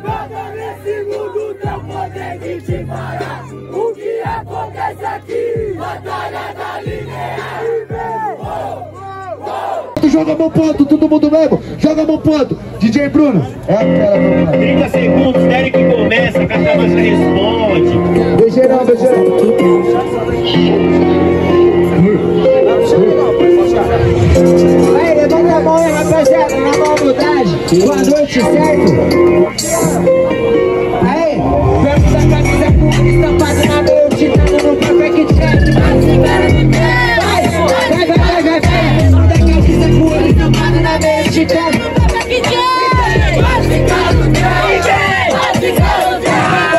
Nada nesse mundo não consegue te parar. O que acontece aqui? Batalha da linear. Joga a mão pro alto, todo mundo mesmo. Joga a mão pro alto. DJ Bruno, é aquela. 30 segundos, Derek começa, Catama já responde. Beijão, beijão. Aí, levanta a mão aí, rapaziada, na mão humildade. Boa noite, certo? Aí, perto da camisa pública estampada na meio, titando no perfect check. Vai, perto da camisa pública estampada na meio, titando no perfect check. Vai ficar no trem, vai ficar no trem.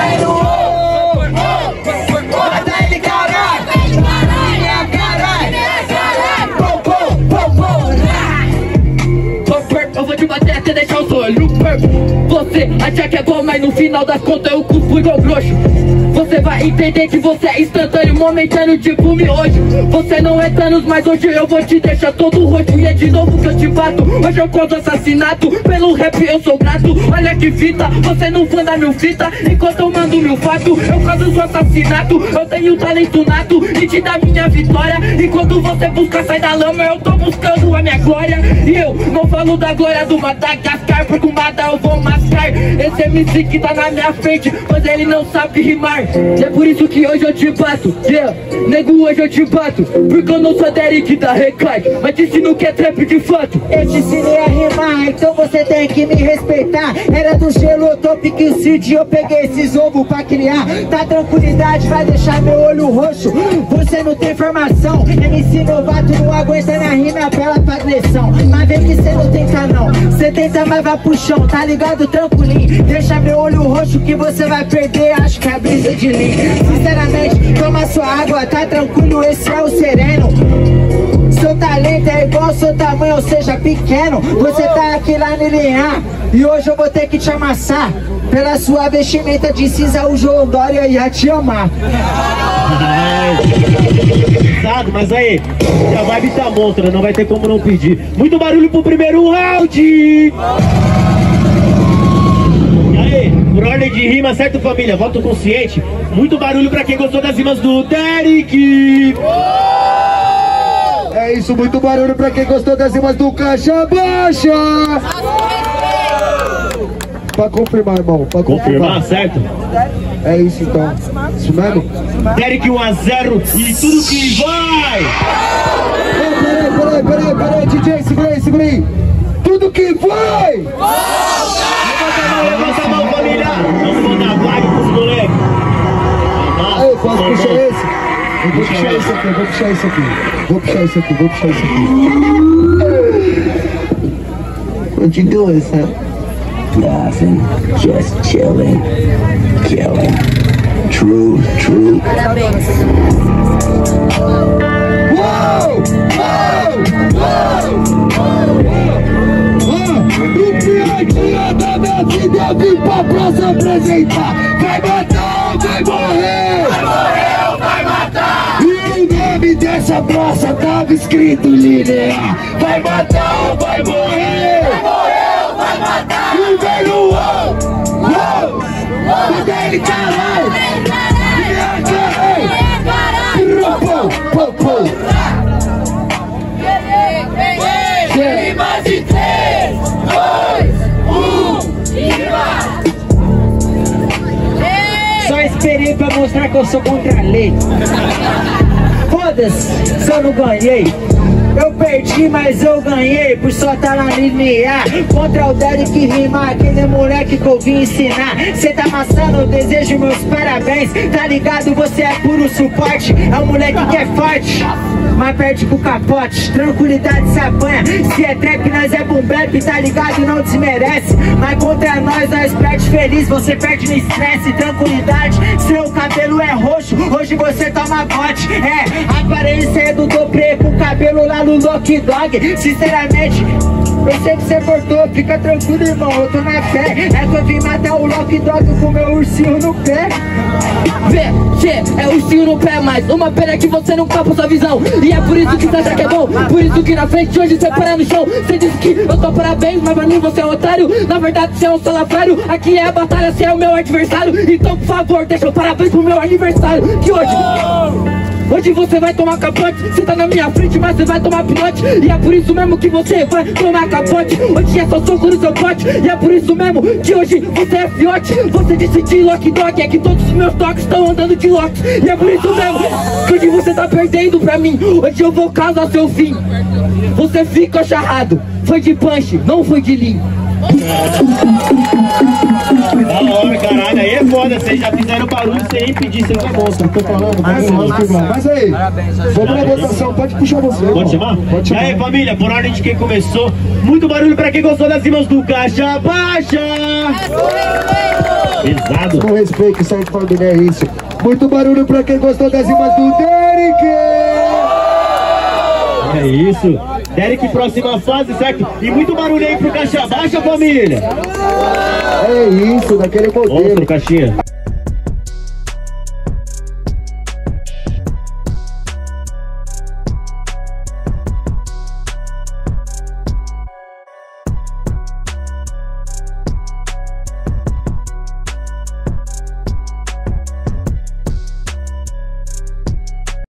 Deixar o olho perco. Você acha que é bom, mas no final das contas eu cuspo igual grosso. Você vai entender que você é instantâneo, momentâneo, tipo miojo. Você não é Thanos, mas hoje eu vou te deixar todo roxo. E é de novo que eu te bato. Hoje eu conto assassinato, pelo rap eu sou grato. Olha que fita, você não manda mil fita. Enquanto eu mando mil fato, eu causo seu assassinato. Eu tenho talento nato e te dá minha vitória. Enquanto você busca sair da lama, eu tô buscando a minha glória. E eu não falo da glória do Madagascar, porque o Mada eu vou mascar. Esse MC que tá na minha frente, pois ele não sabe rimar. E é por isso que hoje eu te bato, yeah. Nego, hoje eu te bato, porque eu não sou Derek da Recade, mas te ensino que é trap de fato. Eu te ensinei a rimar, então você tem que me respeitar. Era do gelo top que o Cid, eu peguei esses ovos pra criar. Tá tranquilidade, vai deixar meu olho roxo. Você não tem formação, MC novato não aguenta na rima, apela pra agressão. Mas vê que cê não tenta não, cê tenta mas vai pro chão, tá ligado? Tranquilinho, deixa meu olho roxo que você vai perder, acho que é a brisa de Lean. Sinceramente, toma sua água, tá tranquilo, esse é o sereno. Seu talento é igual ao seu tamanho, ou seja, pequeno. Você tá aqui lá no linear e hoje eu vou ter que te amassar. Pela sua vestimenta de cinza, o João Dória ia te amar. Mas aí, a vibe tá monstra, não vai ter como não pedir. Muito barulho pro primeiro round! E aí, por ordem de rima, certo, família? Voto consciente. Muito barulho pra quem gostou das rimas do Derek! É isso, muito barulho pra quem gostou das rimas do Caixa Baixa! Pra confirmar, irmão. Pra confirmar, certo? É isso então. Isso mesmo? Derek 1 a 0 e tudo que vai! Peraí, DJ, segura aí. Tudo que vai! Levanta a mão, família! Não vou dar vibe pros moleques! Aí, posso puxar esse? Eu vou puxar isso aqui. What you doing, son? Nothing, just chilling, killing. True. Uou! No pior dia da minha vida eu vim pra praça apresentar. Vai matar ou vai morrer? Vai morrer ou vai matar? E o nome dessa praça tava escrito linear. Vai matar ou vai morrer? Vai morrer ou vai matar? E vem no uou! O dele caralho! Rima de 3, 2, 1 e vai! Só esperei pra mostrar que eu sou contra a lei. Foda-se, se eu não ganhei. Eu perdi, mas eu ganhei por só tá na linear. Contra o Derek que rima, aquele moleque que eu vim ensinar. Cê tá amassando, eu desejo meus parabéns. Tá ligado, você é puro suporte. É um moleque que é forte, mas perde pro capote. Tranquilidade se apanha. Se é trap, nós é boom bap, tá ligado? Não desmerece. Mas contra nós perde feliz, você perde no estresse. Tranquilidade, seu cabelo é roxo, hoje você toma bote. É, a aparência é do Dopré com cabelo lá no Lock Dog. Sinceramente, eu sei que você cortou, fica tranquilo, irmão, eu tô na fé. É que eu vim matar o Lock Dog com meu ursinho no pé. VG é o estilo no pé, mas uma pena que você não capa sua visão. E é por isso que você acha que é bom, por isso que na frente hoje você para no chão. Você disse que eu tô parabéns, mas pra mim você é um otário. Na verdade você é um salafrário, aqui é a batalha, você é o meu adversário. Então por favor, deixa o parabéns pro meu aniversário. Que hoje você vai tomar capote. Você tá na minha frente, mas você vai tomar pinote. E é por isso mesmo que você vai tomar capote. Hoje é só soco no seu pote. E é por isso mesmo que hoje você é fiote. Você disse de lock dog, é que todos os meus toques estão andando de lock. E é por isso mesmo que hoje você tá perdendo pra mim. Hoje eu vou causar seu fim. Você fica charrado. Foi de punch, não foi de lean. Da hora, caralho, aí é foda, vocês já fizeram barulho sem pedir seus monstros. Tô falando, mas aí, vamos na votação, pode puxar você. Pode chamar? Pode chamar. E aí, família, por ordem de quem começou, muito barulho pra quem gostou das rimas do Caixa Baixa. Pesado. Com respeito, certo, família, é isso. Muito barulho pra quem gostou das rimas do Derek. É isso. Derek, próxima fase, certo? E muito barulho aí pro Caixa Baixa, família. É isso, daquele modelo. Monstro, Caixinha.